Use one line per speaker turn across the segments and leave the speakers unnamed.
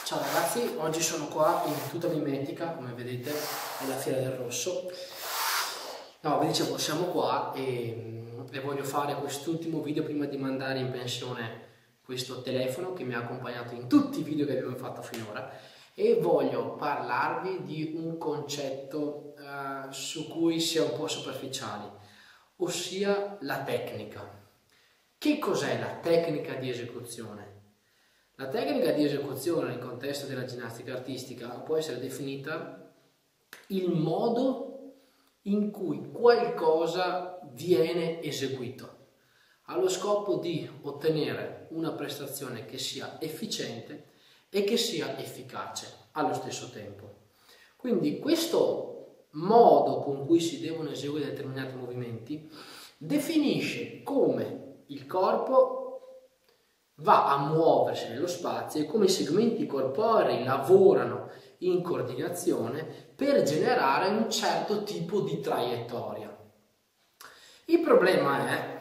Ciao ragazzi, oggi sono qua in tuta mimetica, come vedete, alla Fiera del Rosso. No, vi dicevo, siamo qua e voglio fare quest'ultimo video prima di mandare in pensione questo telefono che mi ha accompagnato in tutti i video che abbiamo fatto finora, e voglio parlarvi di un concetto su cui si è un po' superficiali, ossia la tecnica. Che cos'è la tecnica di esecuzione? La tecnica di esecuzione nel contesto della ginnastica artistica può essere definita il modo in cui qualcosa viene eseguito, allo scopo di ottenere una prestazione che sia efficiente e che sia efficace allo stesso tempo. Quindi questo modo con cui si devono eseguire determinati movimenti definisce come il corpo va a muoversi nello spazio e come i segmenti corporei lavorano in coordinazione per generare un certo tipo di traiettoria. Il problema è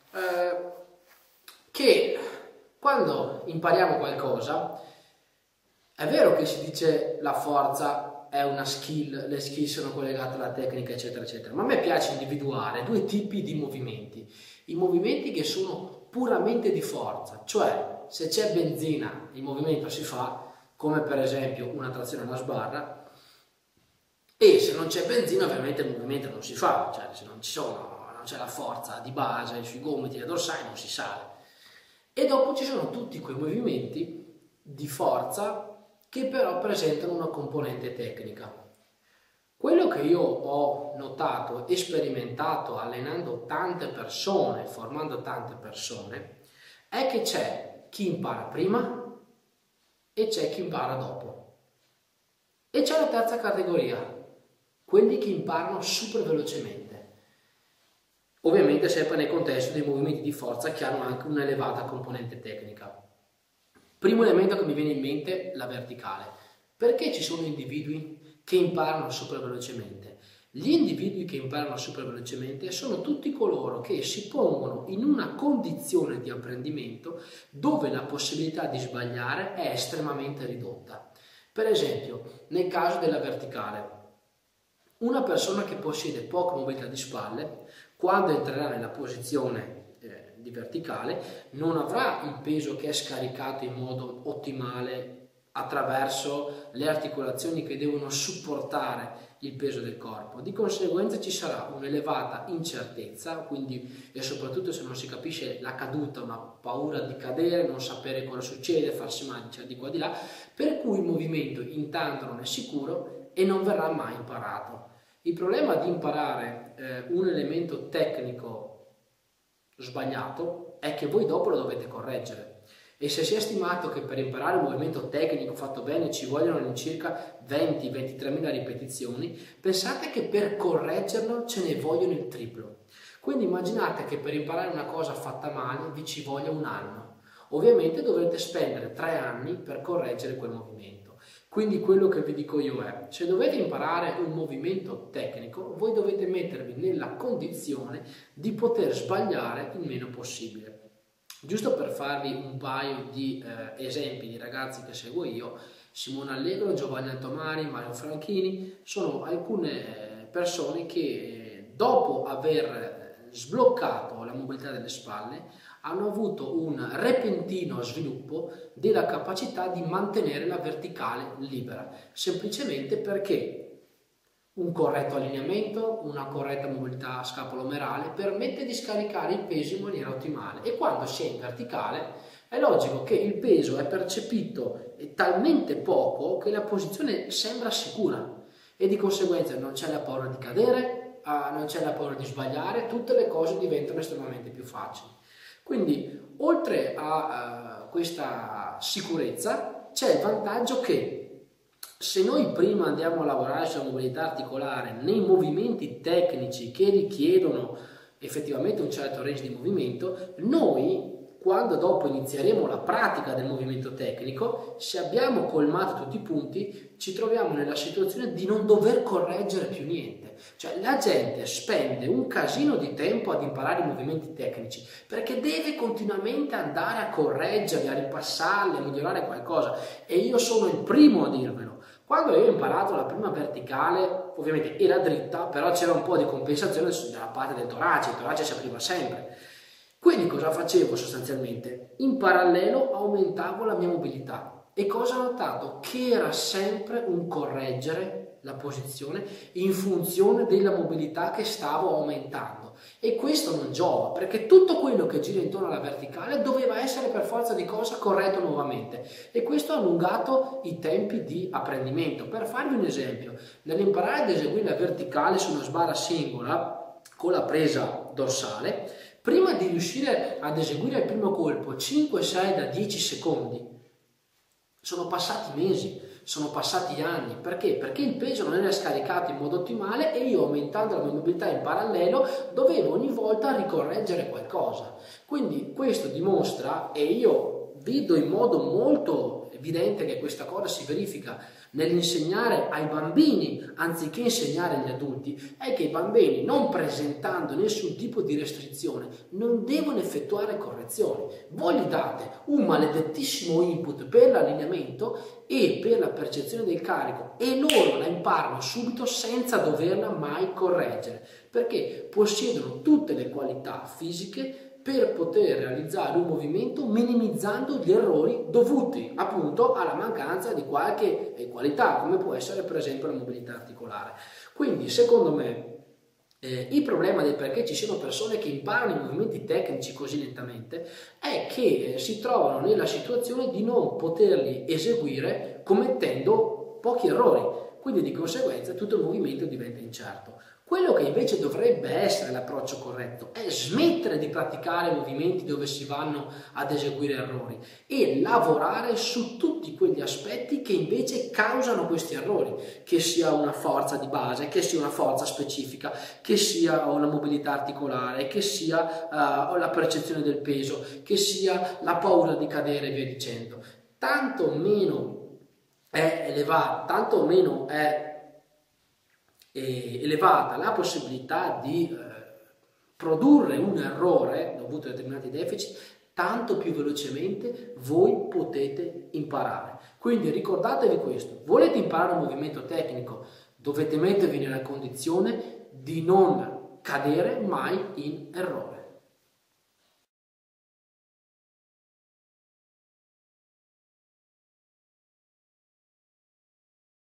che quando impariamo qualcosa, è vero che si dice la forza è una skill, le skill sono collegate alla tecnica, eccetera, eccetera, ma a me piace individuare due tipi di movimenti. I movimenti che sono puramente di forza, cioè se c'è benzina il movimento si fa, come per esempio una trazione alla sbarra, e se non c'è benzina ovviamente il movimento non si fa, cioè se non c'è la forza di base sui gomiti e dorsali non si sale. E dopo ci sono tutti quei movimenti di forza che però presentano una componente tecnica. Quello che io ho notato e sperimentato allenando tante persone, formando tante persone, è che c'è chi impara prima e c'è chi impara dopo. E c'è la terza categoria, quelli che imparano super velocemente. Ovviamente sempre nel contesto dei movimenti di forza che hanno anche un'elevata componente tecnica. Primo elemento che mi viene in mente, la verticale. Perché ci sono individui che imparano super velocemente? Gli individui che imparano super velocemente sono tutti coloro che si pongono in una condizione di apprendimento dove la possibilità di sbagliare è estremamente ridotta. Per esempio, nel caso della verticale, una persona che possiede poca mobilità di spalle, quando entrerà nella posizione di verticale, non avrà il peso che è scaricato in modo ottimale attraverso le articolazioni che devono supportare il peso del corpo. Di conseguenza ci sarà un'elevata incertezza, quindi e soprattutto se non si capisce la caduta, una paura di cadere, non sapere cosa succede, farsi male di qua di là, per cui il movimento intanto non è sicuro e non verrà mai imparato. Il problema di imparare un elemento tecnico sbagliato è che voi dopo lo dovete correggere. E se si è stimato che per imparare un movimento tecnico fatto bene ci vogliono all'incirca 20-23.000 ripetizioni, pensate che per correggerlo ce ne vogliono il triplo. Quindi immaginate che per imparare una cosa fatta male vi ci voglia un anno. Ovviamente dovrete spendere 3 anni per correggere quel movimento. Quindi quello che vi dico io è, se dovete imparare un movimento tecnico, voi dovete mettervi nella condizione di poter sbagliare il meno possibile. Giusto per farvi un paio di esempi di ragazzi che seguo io, Simone Allegro, Giovanni Altomari, Mario Franchini, sono alcune persone che dopo aver sbloccato la mobilità delle spalle hanno avuto un repentino sviluppo della capacità di mantenere la verticale libera, semplicemente perché un corretto allineamento, una corretta mobilità scapolo-omerale permette di scaricare il peso in maniera ottimale, e quando si è in verticale è logico che il peso è percepito talmente poco che la posizione sembra sicura e di conseguenza non c'è la paura di cadere, non c'è la paura di sbagliare, tutte le cose diventano estremamente più facili. Quindi oltre a questa sicurezza c'è il vantaggio che se noi prima andiamo a lavorare sulla mobilità articolare nei movimenti tecnici che richiedono effettivamente un certo range di movimento, noi quando dopo inizieremo la pratica del movimento tecnico, se abbiamo colmato tutti i punti, ci troviamo nella situazione di non dover correggere più niente. Cioè la gente spende un casino di tempo ad imparare i movimenti tecnici perché deve continuamente andare a correggerli, a ripassarli, a migliorare qualcosa, e io sono il primo a dirvelo. Quando io ho imparato la prima verticale, ovviamente era dritta, però c'era un po' di compensazione sulla parte del torace, il torace si apriva sempre. Quindi cosa facevo sostanzialmente? In parallelo aumentavo la mia mobilità. E cosa ho notato? Che era sempre un correggere la posizione in funzione della mobilità che stavo aumentando. E questo non giova, perché tutto quello che gira intorno alla verticale doveva essere per forza di cosa corretto nuovamente. E questo ha allungato i tempi di apprendimento. Per farvi un esempio, nell'imparare ad eseguire la verticale su una sbarra singola con la presa dorsale, prima di riuscire ad eseguire il primo colpo 5-6 da 10 secondi, sono passati mesi, sono passati anni. Perché? Perché il peso non era scaricato in modo ottimale e io, aumentando la mia mobilità in parallelo, dovevo ogni volta ricorreggere qualcosa. Quindi questo dimostra, e io vedo in modo molto evidente che questa cosa si verifica nell'insegnare ai bambini anziché insegnare agli adulti, è che i bambini, non presentando nessun tipo di restrizione, non devono effettuare correzioni. Voi gli date un maledettissimo input per l'allineamento e per la percezione del carico e loro la imparano subito senza doverla mai correggere, perché possiedono tutte le qualità fisiche per poter realizzare un movimento minimizzando gli errori dovuti appunto alla mancanza di qualche qualità, come può essere per esempio la mobilità articolare. Quindi secondo me il problema del perché ci siano persone che imparano i movimenti tecnici così lentamente è che si trovano nella situazione di non poterli eseguire commettendo pochi errori, quindi di conseguenza tutto il movimento diventa incerto. Quello che invece dovrebbe essere l'approccio corretto è smettere di praticare movimenti dove si vanno ad eseguire errori e lavorare su tutti quegli aspetti che invece causano questi errori, che sia una forza di base, che sia una forza specifica, che sia una mobilità articolare, che sia la percezione del peso, che sia la paura di cadere e via dicendo. Tanto meno è elevata, tanto meno è elevata la possibilità di produrre un errore dovuto a determinati deficit, tanto più velocemente voi potete imparare. Quindi ricordatevi questo: volete imparare un movimento tecnico, dovete mettervi nella condizione di non cadere mai in errore.